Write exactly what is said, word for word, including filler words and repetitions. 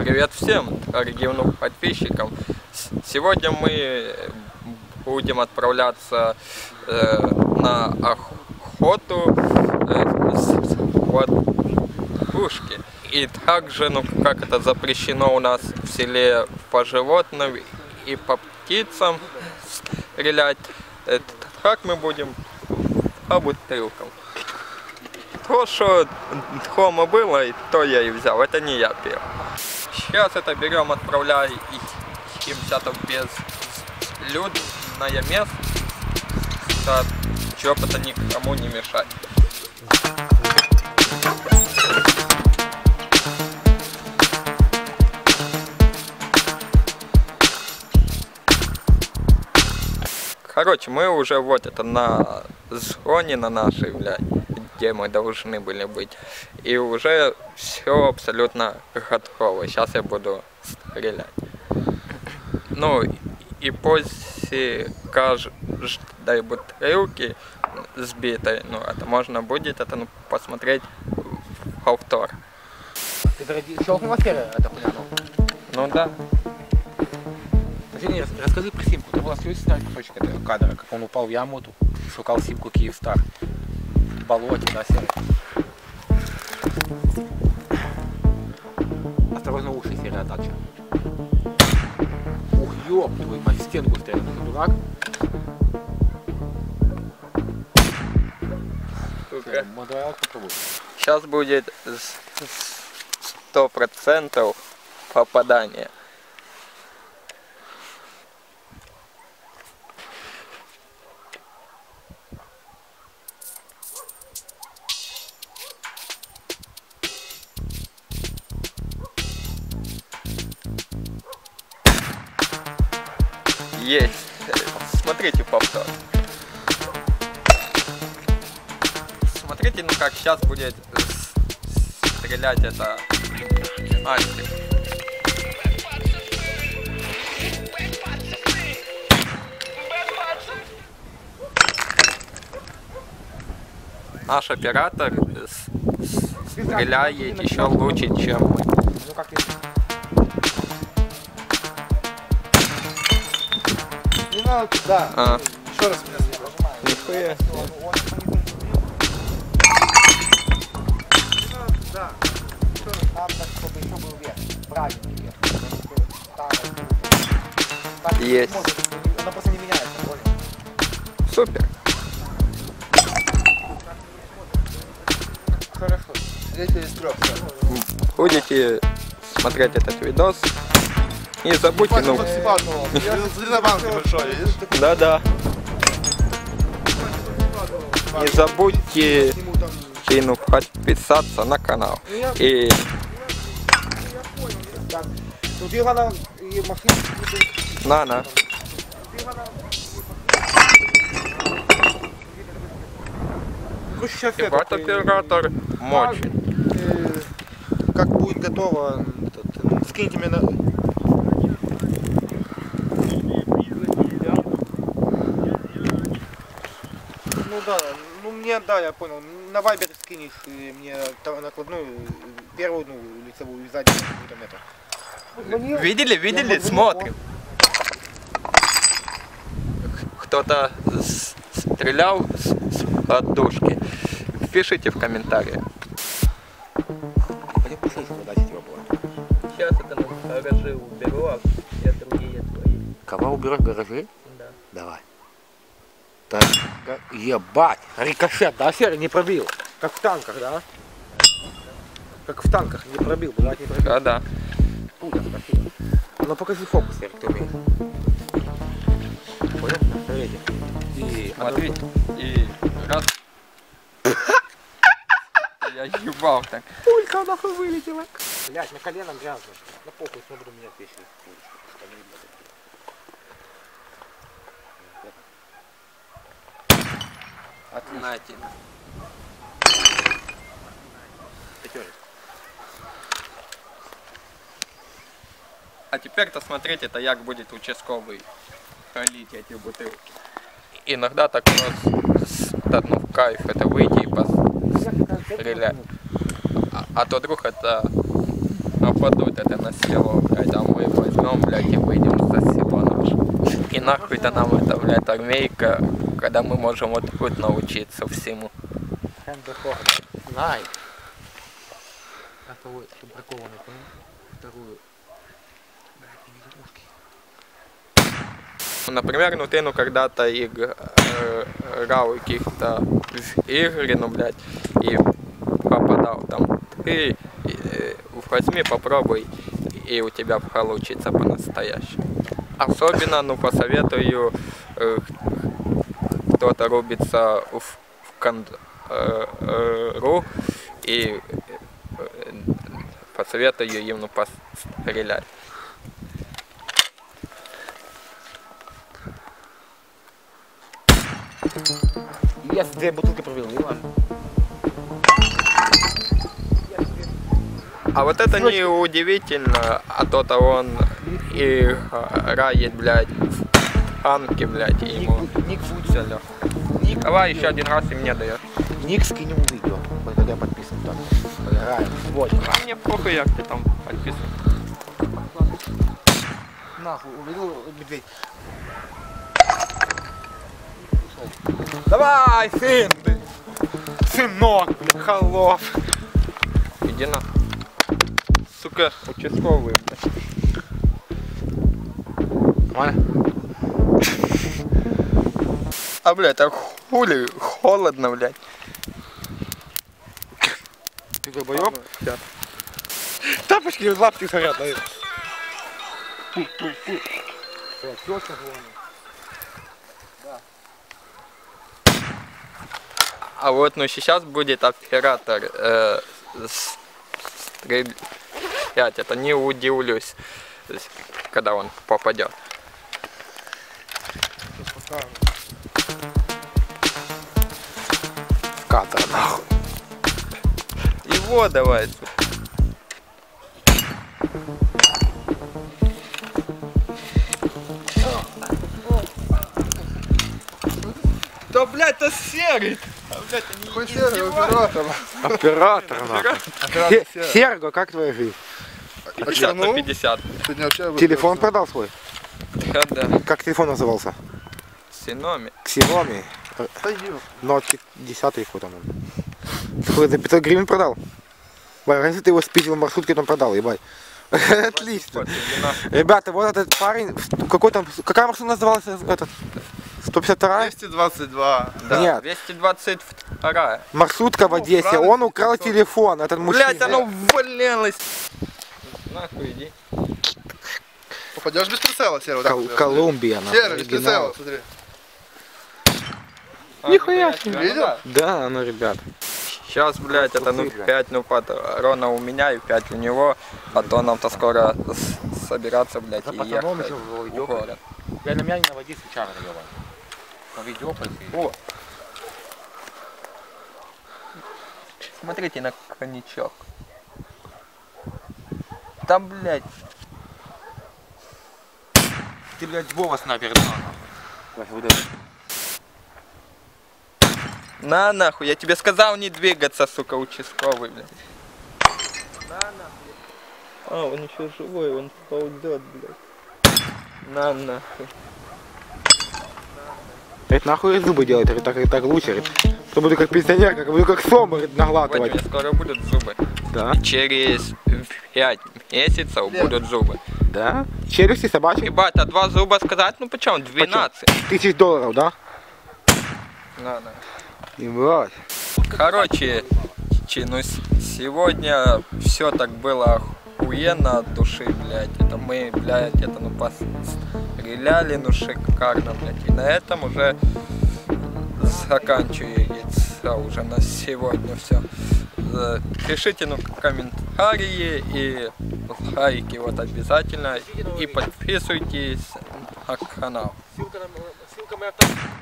Привет всем, дорогим подписчикам. Сегодня мы будем отправляться э, на охоту э, с пушки. И также, ну как это запрещено у нас в селе по животным и по птицам стрелять, э, так мы будем по бутылкам. То, что дома было, и то я и взял. Это не я пил. Сейчас это берем, отправляем им-то в безлюдное место, чтобы это никому не мешать. Короче, мы уже вот это на зоне на нашей, блядь, где мы должны были быть. И уже все абсолютно готово. Сейчас я буду стрелять. Ну и после каждой бутылки сбитой, ну это можно будет это ну, посмотреть повтор. Ты щелкнул аферы, это понятно? Ну да. Женя, расскажи про симку. Ты была слезть снять кусочек этого кадра, как он упал в яму, шукал симку Киевстар. В болоте, да, серый? Осторожно, уши, серая дача. Ух, ёб твою мать, в стенку стоит, ты дурак? Сука. Давай попробуй. Сейчас будет сто процентов попадание. Есть. Смотрите повтор. Смотрите, ну как сейчас будет стрелять это Астик. Наш оператор стреляет еще лучше, чем мы. Ну как не надо туда. А. Еще раз меня нажимаю. Нихуя. Да. Там так, чтобы еще был вверх. Правильный вверх. Так, есть. Может, она просто не меняется, понял? Супер. Хорошо. Третий из трех. Будете смотреть этот видос. Не забудьте, ну... Да-да. Не забудьте, ну, подписаться на канал. И... На-на. И вот оператор мочит. Как будет готово, скиньте мне на... Ну да, ну мне, да, я понял. На вайбер скинешь и мне накладную, первую, ну, лицевую и заднюю, там это. Видели, видели? Смотрим. Кто-то стрелял с отдушки. Пишите в комментариях. Пойдем посмотрим, куда дать его было. Сейчас это на гаражи уберу, а все другие твои. Кого уберешь гаражи? Да. Давай. Так, ебать, рикошет, да, серый не пробил, как в танках, да? Как в танках не пробил, блядь, не пробил. Да, да. Пуля, спасибо. Ну покажи фокус, серый, ты умеешь. Понял? Смотрите. И Смотри, и раз. Я ебал так. пулька нахуй вылетела. Блядь, на коленом грязно. На похуй, смотрю, меня пишет. Отлично. А теперь-то смотрите, это як будет участковый халить эти бутылки. Иногда так у нас ну, в кайф это выйти и пострелять. А, а то вдруг это нападут это на село, блядь, а мы возьмем, блядь, и выйдем за село наше. И нахуй-то нам это, блядь, армейка, когда мы можем вот тут научиться всему. Знай. Второй бракованный, понял? Вторую. Например, ну ты ну когда-то играл каких-то игры, ну, блядь, и попадал там. Ты возьми, попробуй, и у тебя получится по-настоящему. Особенно, ну, посоветую, кто-то рубится в кондру, и посоветую им, ну, пострелять. Я две бутылки пробил, не ладно. А вот это не удивительно, а то-то он играет, блядь, в танки, блядь, и ему Ник все легко. Давай еще один раз и мне даешь. Ник скинем видео, когда я подписан там. Поиграем, сводим. А мне похуй, як ты там подписан. Нахуй, увидел медведь. Давай, сын, блядь. Сынок, блядь, холоп. Иди на. Сука, участковый, блядь. Нормально? А, блядь, а хули, холодно, блядь. Ты долбоёб? Да. Тапочки из лапки горят, наверное. Фу, фу, фу. Тётка главное. А вот, ну, сейчас будет оператор э, стрелять. Это не удивлюсь, когда он попадет. Катер, нахуй. Его давай. Да, блядь, это серый. А, блядь, они Какой серый оператор? Оператор, нахуй. Се- Серго, как твоя жизнь? пятьдесят на пятьдесят. Сегодня вообще Телефон продал свой? Да, да. Как телефон назывался? Синоми. Xiaomi. Note десять какой там он. Какой за пятьсот гривен продал? Вань, раньше ты его спиздил в маршрутке, там продал, ебать. Отлично. Ребята, вот этот парень, какой там, какая маршрутка называлась этот? сто пятьдесят вторая? двести двадцать два. Да, Нет. двести двадцать вторая. Маршрутка в Ну, Одессе, правильно, он украл пятьсот. телефон, этот мужчина. Блять, оно валялось. Нахуй иди. Попадешь без прицела, Серый. Кол- Колумбия, нахуй, Серый, без оригинал. прицела, смотри. Нихуя себе. Видел? Да, ну, ребят. Сейчас, блядь, это ну пять, ну патрона у меня и пять у него, а то нам-то скоро с- собираться, блядь, За и пацаном ехать еще в в город. Я на меня не наводи свеча разговариваю. На видео пойти. О! Смотрите на коньячок. Да, блядь. Ты, блядь, Вова снайпер, да? На нахуй, я тебе сказал не двигаться, сука, участковый, блядь. На нахуй. А, он еще живой, он ползет, блядь. На нахуй. Это нахуй зубы делать, это так, так лучше. говорит. То буду как пенсионер, как буду как сома говорит, Вот у наглатывать. меня скоро будут зубы. Да? Через пять месяцев будут зубы. Да? Челюсти собачьи? Ебать, а два зуба сказать, ну почем? двенадцать. Тысяч долларов, да? На, на. Ебать. Короче, чи- ну с- сегодня все так было охуенно от души, блядь. Это мы, блядь, это ну постреляли, ну шикарно, блядь. И на этом уже заканчивается уже на сегодня все. Пишите ну комментарии и лайки вот обязательно. И подписывайтесь на канал. Ссылка на, ссылка моя